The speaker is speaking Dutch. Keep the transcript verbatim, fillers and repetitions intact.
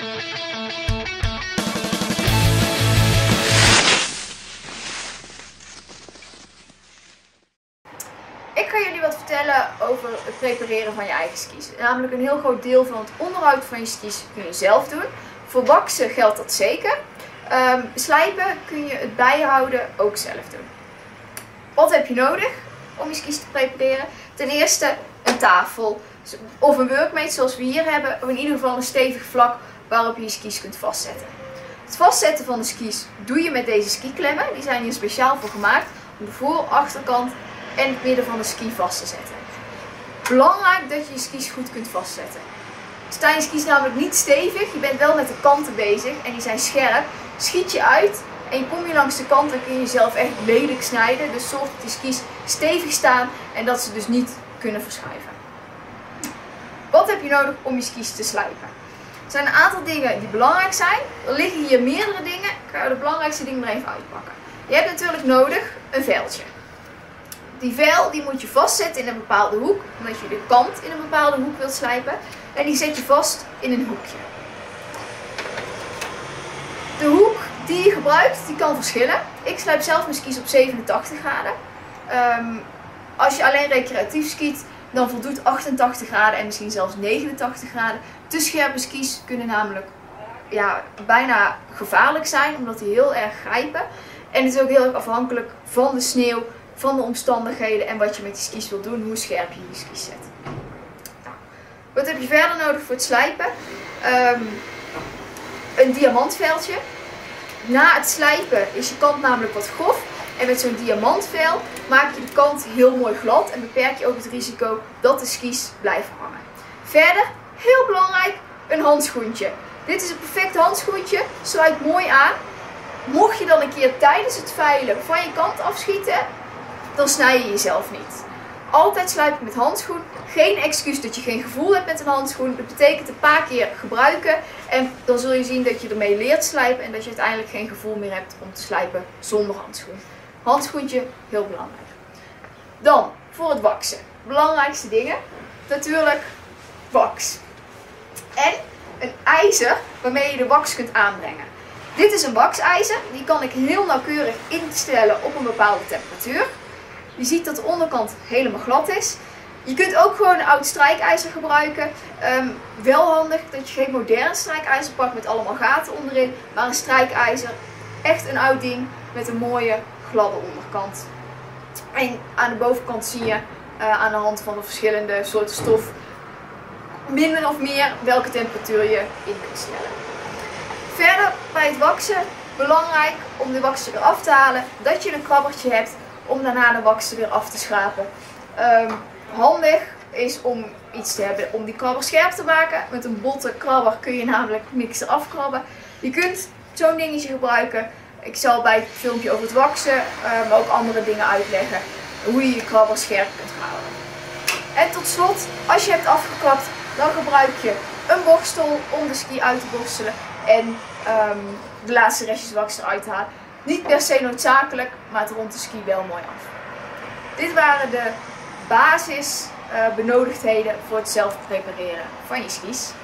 Ik ga jullie wat vertellen over het prepareren van je eigen skis. Namelijk een heel groot deel van het onderhoud van je skis kun je zelf doen. Voor waksen geldt dat zeker. Um, slijpen kun je het bijhouden ook zelf doen. Wat heb je nodig om je skis te prepareren? Ten eerste een tafel of een workmate zoals we hier hebben. Of in ieder geval een stevig vlak waarop je je skis kunt vastzetten. Het vastzetten van de skis doe je met deze skiklemmen. Die zijn hier speciaal voor gemaakt om de voor-, achterkant en het midden van de ski vast te zetten. Belangrijk dat je je skis goed kunt vastzetten. Staan je skis namelijk niet stevig, je bent wel met de kanten bezig en die zijn scherp, schiet je uit en je kom je langs de kant, dan kun je jezelf echt lelijk snijden. Dus zorg dat die skis stevig staan en dat ze dus niet kunnen verschuiven. Wat heb je nodig om je skis te slijpen? Er zijn een aantal dingen die belangrijk zijn. Er liggen hier meerdere dingen. Ik ga de belangrijkste dingen maar even uitpakken. Je hebt natuurlijk nodig een veiltje. Die veil die moet je vastzetten in een bepaalde hoek, omdat je de kant in een bepaalde hoek wilt slijpen. En die zet je vast in een hoekje. De hoek die je gebruikt, die kan verschillen. Ik slijp zelf mijn skis op zevenentachtig graden. Um, als je alleen recreatief skiet, dan voldoet achtentachtig graden en misschien zelfs negenentachtig graden. Te scherpe skis kunnen namelijk ja, bijna gevaarlijk zijn, omdat die heel erg grijpen. En het is ook heel erg afhankelijk van de sneeuw, van de omstandigheden en wat je met die skis wil doen, hoe scherp je je skis zet. Wat heb je verder nodig voor het slijpen? Um, een diamantveiltje. Na het slijpen is je kant namelijk wat grof. En met zo'n diamantveil maak je de kant heel mooi glad en beperk je ook het risico dat de skis blijven hangen. Verder, heel belangrijk, een handschoentje. Dit is een perfect handschoentje, sluit mooi aan. Mocht je dan een keer tijdens het veilen van je kant afschieten, dan snij je jezelf niet. Altijd slijpen met handschoen. Geen excuus dat je geen gevoel hebt met een handschoen. Dat betekent een paar keer gebruiken. En dan zul je zien dat je ermee leert slijpen. En dat je uiteindelijk geen gevoel meer hebt om te slijpen zonder handschoen. Handschoentje, heel belangrijk. Dan, voor het waksen. Belangrijkste dingen. Natuurlijk, wax. En een ijzer waarmee je de wax kunt aanbrengen. Dit is een waxijzer. Die kan ik heel nauwkeurig instellen op een bepaalde temperatuur. Je ziet dat de onderkant helemaal glad is. Je kunt ook gewoon een oud strijkijzer gebruiken. Um, wel handig dat je geen modern strijkijzer pakt met allemaal gaten onderin. Maar een strijkijzer, echt een oud ding met een mooie gladde onderkant. En aan de bovenkant zie je uh, aan de hand van de verschillende soorten stof minder of meer welke temperatuur je in kunt stellen. Verder bij het waksen, belangrijk om de wax er weer af te halen, dat je een krabbertje hebt om daarna de wax er weer af te schrapen. Um, handig is om iets te hebben om die krabber scherp te maken. Met een botte krabber kun je namelijk niks eraf krabben. Je kunt zo'n dingetje gebruiken. Ik zal bij het filmpje over het waksen, uh, maar ook andere dingen uitleggen hoe je je krabber scherp kunt houden. En tot slot, als je hebt afgekrapt, dan gebruik je een borstel om de ski uit te borstelen en um, de laatste restjes wax eruit te halen. Niet per se noodzakelijk, maar het rondt de ski wel mooi af. Dit waren de basis uh, benodigdheden voor het zelf prepareren van je skis.